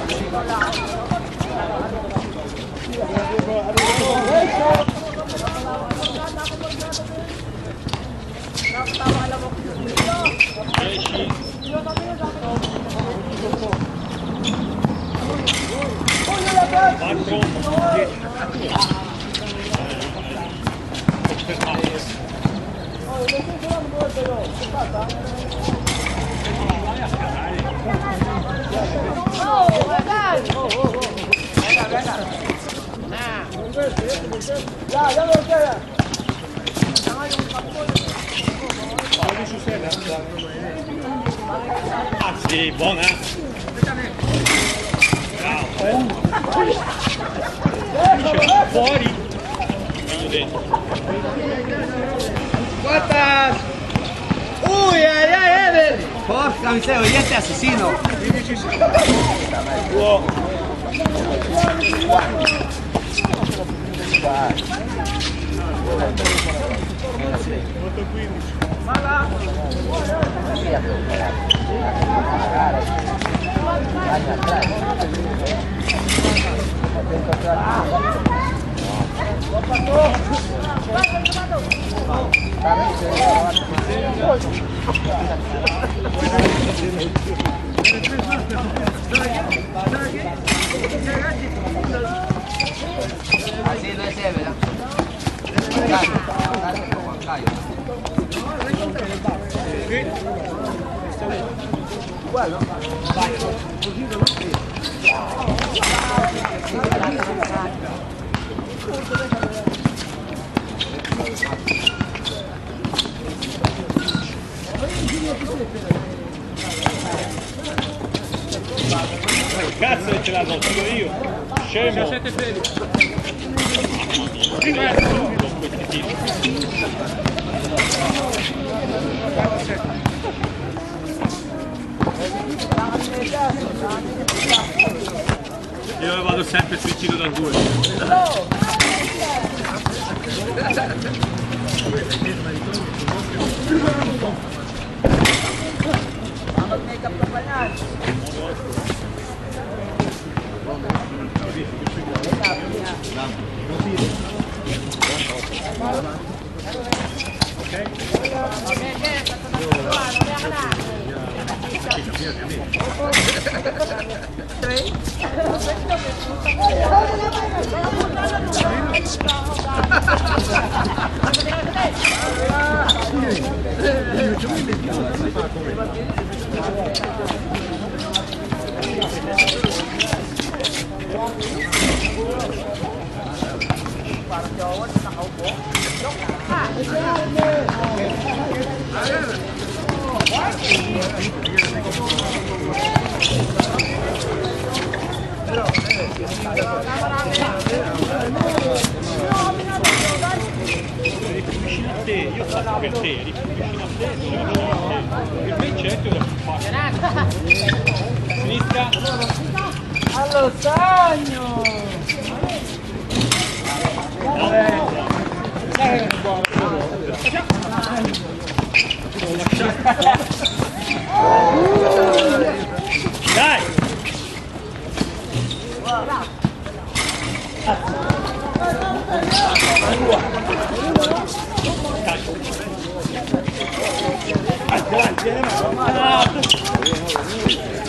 Ah sì, buona! Fuori! Meglio dentro. ¡Cuatas! ¡Uy, ay, ay, Eder! Porca miseria, hoy este asesino. Wow. Así no es Eder. Bueno, Cazzo che ce l'hanno, dico io! Scemo! 17 piedi! Io vado sempre suicido da 2. mag-makeup ka pa yan. Parang Jawa, nakaupo. Eri più vicino a te, io ho fatto per te, eri più vicino a te, non ero vicino a te. Per me certo era più facile. Sinistra. Allo stagno! Dai! Avanti,